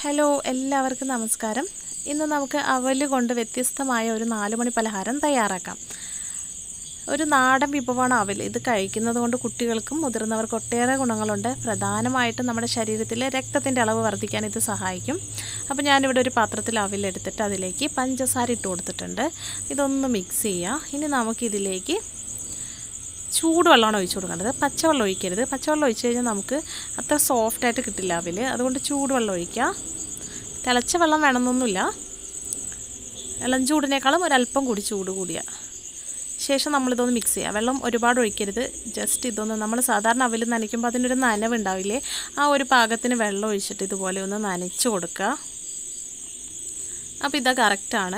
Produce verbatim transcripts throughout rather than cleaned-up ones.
Hello എല്ലാവർക്കും നമസ്കാരം. ഇന്ന് നമുക്ക് അവല് കൊണ്ട് വ്യത്യസ്തമായ ഒരു നാല് മണി പലഹാരം തയ്യാറാക്കാം. ഒരു നാടൻ വിഭവമാണ് അവൽ. ഇത് കഴിക്കുന്നത് കൊണ്ട് കുട്ടികൾക്കും മുതിർന്നവർക്കും ഒട്ടേറെ ഗുണങ്ങളുണ്ട്. പ്രധാനമായിട്ടും നമ്മുടെ ശരീരത്തിലെ രക്തത്തിൻ്റെ അളവ് വർദ്ധിക്കാൻ ഇത് സഹായിക്കും. അപ്പോൾ ഞാനിവിടെ ഒരു പാത്രത്തിൽ അവലെടുത്തിട്ട് അതിലേക്ക് പഞ്ചസാര ഇട്ട് കൊടുത്തിട്ടുണ്ട്. ഇതൊന്ന് മിക്സ് ചെയ്യുക. ഇനി നമുക്കിതിലേക്ക് ചൂടുവെള്ളമാണ് ഒഴിച്ചു കൊടുക്കേണ്ടത്. പച്ചവെള്ളം ഒഴിക്കരുത്. പച്ചവെള്ളം ഒഴിച്ച് കഴിഞ്ഞാൽ നമുക്ക് അത്ര സോഫ്റ്റായിട്ട് കിട്ടില്ല അവൽ. അതുകൊണ്ട് ചൂടുവെള്ളം ഒഴിക്കുക. തിളച്ച വെള്ളം വേണമെന്നൊന്നുമില്ല. ഇളം ചൂടിനേക്കാളും ഒരല്പം കൂടി ചൂട് കൂടിയ ശേഷം നമ്മളിതൊന്ന് മിക്സ് ചെയ്യുക. വെള്ളം ഒരുപാട് ഒഴിക്കരുത്. ജസ്റ്റ് ഇതൊന്ന് നമ്മൾ സാധാരണ അവൽ നനയ്ക്കുമ്പോൾ അതിനൊരു നനവുണ്ടാവില്ലേ, ആ ഒരു പാകത്തിന് വെള്ളം ഒഴിച്ചിട്ട് ഇതുപോലെ ഒന്ന് നനച്ച് കൊടുക്കുക. അപ്പോൾ ഇതാ കറക്റ്റാണ്.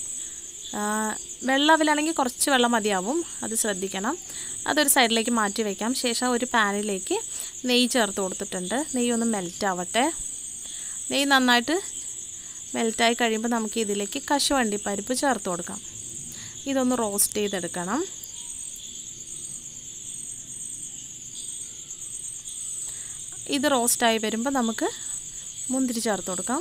വെള്ള അവലാണെങ്കിൽ കുറച്ച് വെള്ളം മതിയാവും, അത് ശ്രദ്ധിക്കണം. അതൊരു സൈഡിലേക്ക് മാറ്റി വയ്ക്കാം. ശേഷം ഒരു പാനിലേക്ക് നെയ്യ് ചേർത്ത് കൊടുത്തിട്ടുണ്ട്. നെയ്യ് ഒന്ന് മെൽറ്റ് ആവട്ടെ. നെയ്യ് നന്നായിട്ട് മെൽറ്റായി കഴിയുമ്പോൾ നമുക്ക് ഇതിലേക്ക് കശുവണ്ടി പരിപ്പ് ചേർത്ത് കൊടുക്കാം. ഇതൊന്ന് റോസ്റ്റ് ചെയ്തെടുക്കണം. ഇത് റോസ്റ്റായി വരുമ്പോൾ നമുക്ക് മുന്തിരി ചേർത്ത് കൊടുക്കാം.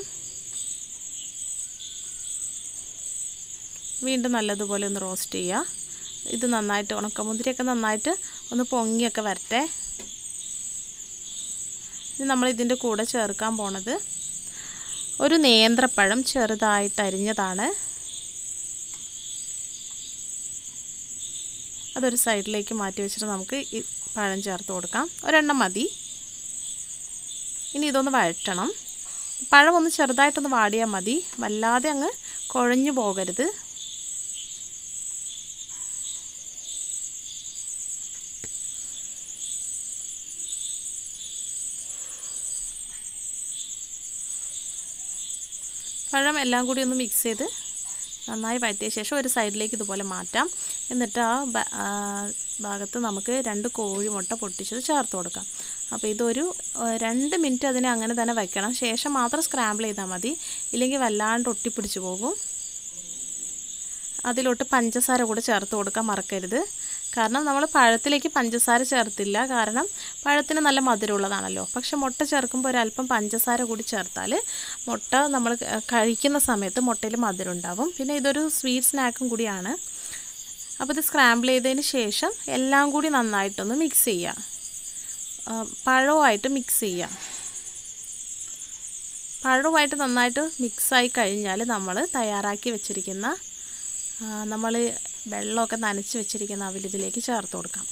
വീണ്ടും നല്ലതുപോലെ ഒന്ന് റോസ്റ്റ് ചെയ്യുക. ഇത് നന്നായിട്ട് ഉണക്കമുന്തിരിയൊക്കെ നന്നായിട്ട് ഒന്ന് പൊങ്ങിയൊക്കെ വരട്ടെ. ഇനി നമ്മൾ ഇതിൻ്റെ കൂടെ ചേർക്കാൻ പോണത് ഒരു നേന്ത്രപ്പഴം ചെറുതായിട്ട് അരിഞ്ഞതാണ്. അതൊരു സൈഡിലേക്ക് മാറ്റി വെച്ചിട്ട് നമുക്ക് ഈ പഴം ചേർത്ത് കൊടുക്കാം. ഒരെണ്ണം മതി. ഇനി ഇതൊന്ന് വഴറ്റണം. പഴം ഒന്ന് ചെറുതായിട്ടൊന്ന് വാടിയാൽ മതി, വല്ലാതെ അങ്ങ് കുഴഞ്ഞു പോകരുത്. പഴം എല്ലാം കൂടി ഒന്ന് മിക്സ് ചെയ്ത് നന്നായി വഴറ്റിയ ശേഷം ഒരു സൈഡിലേക്ക് ഇതുപോലെ മാറ്റാം. എന്നിട്ട് ആ ഭാഗത്ത് നമുക്ക് രണ്ട് കോഴിമുട്ട പൊട്ടിച്ചത് ചേർത്ത് കൊടുക്കാം. അപ്പോൾ ഇതൊരു രണ്ട് മിനിറ്റ് അതിനെ അങ്ങനെ തന്നെ വയ്ക്കണം. ശേഷം മാത്രം സ്ക്രാമ്പിൾ ചെയ്താൽ മതി, ഇല്ലെങ്കിൽ വല്ലാണ്ട് ഒട്ടിപ്പിടിച്ച് പോകും. അതിലോട്ട് പഞ്ചസാര കൂടെ ചേർത്ത് കൊടുക്കാൻ മറക്കരുത്. കാരണം നമ്മൾ പഴത്തിലേക്ക് പഞ്ചസാര ചേർത്തില്ല, കാരണം പഴത്തിന് നല്ല മധുരമുള്ളതാണല്ലോ. പക്ഷെ മുട്ട ചേർക്കുമ്പോൾ ഒരല്പം പഞ്ചസാര കൂടി ചേർത്താൽ മുട്ട നമ്മൾ കഴിക്കുന്ന സമയത്ത് മുട്ടയിൽ മധുരം ഉണ്ടാവും. പിന്നെ ഇതൊരു സ്വീറ്റ് സ്നാക്കും കൂടിയാണ്. അപ്പോൾ ഇത് സ്ക്രാമ്പിൾ ചെയ്തതിന് ശേഷം എല്ലാം കൂടി നന്നായിട്ടൊന്ന് മിക്സ് ചെയ്യുക. പഴവുമായിട്ട് മിക്സ് ചെയ്യുക. പഴവുമായിട്ട് നന്നായിട്ട് മിക്സായി കഴിഞ്ഞാൽ നമ്മൾ തയ്യാറാക്കി വെച്ചിരിക്കുന്ന നമ്മൾ വെള്ളമൊക്കെ നനച്ച് വെച്ചിരിക്കുന്ന അവൽ ഇതിലേക്ക് ചേർത്ത് കൊടുക്കാം.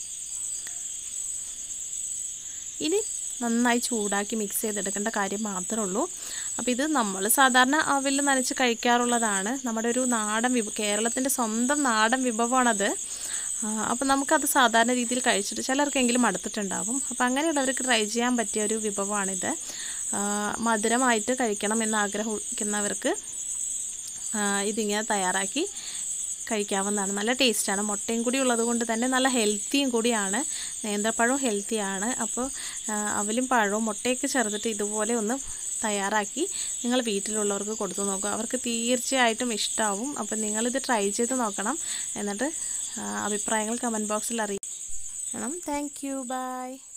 ഇനി നന്നായി ചൂടാക്കി മിക്സ് ചെയ്തെടുക്കേണ്ട കാര്യം മാത്രമേ ഉള്ളൂ. അപ്പോൾ ഇത് നമ്മൾ സാധാരണ അവൽ നനച്ച് കഴിക്കാറുള്ളതാണ്. നമ്മുടെ ഒരു നാടൻ വിഭവം, കേരളത്തിൻ്റെ സ്വന്തം നാടൻ വിഭവമാണത്. അപ്പോൾ നമുക്കത് സാധാരണ രീതിയിൽ കഴിച്ചിട്ട് ചിലർക്കെങ്കിലും മടുത്തിട്ടുണ്ടാവും. അപ്പോൾ അങ്ങനെയുള്ളവർക്ക് ട്രൈ ചെയ്യാൻ പറ്റിയ ഒരു വിഭവമാണിത്. മധുരമായിട്ട് കഴിക്കണം എന്ന് ആഗ്രഹിക്കുന്നവർക്ക് ഇതിങ്ങനെ തയ്യാറാക്കി കഴിക്കാവുന്നതാണ്. നല്ല ടേസ്റ്റാണ്. മുട്ടയും കൂടി ഉള്ളത് കൊണ്ട് തന്നെ നല്ല ഹെൽത്തിയും കൂടിയാണ്. നേന്ത്രപ്പഴവും ഹെൽത്തിയാണ്. അപ്പോൾ അവലും പഴവും മുട്ടയൊക്കെ ചേർത്തിട്ട് ഇതുപോലെ ഒന്ന് തയ്യാറാക്കി നിങ്ങൾ വീട്ടിലുള്ളവർക്ക് കൊടുത്തു നോക്കുക. അവർക്ക് തീർച്ചയായിട്ടും ഇഷ്ടമാവും. അപ്പോൾ നിങ്ങളിത് ട്രൈ ചെയ്ത് നോക്കണം. എന്നിട്ട് അഭിപ്രായങ്ങൾ കമൻറ്റ് ബോക്സിൽ അറിയിക്കണം. Thank you. ബൈ.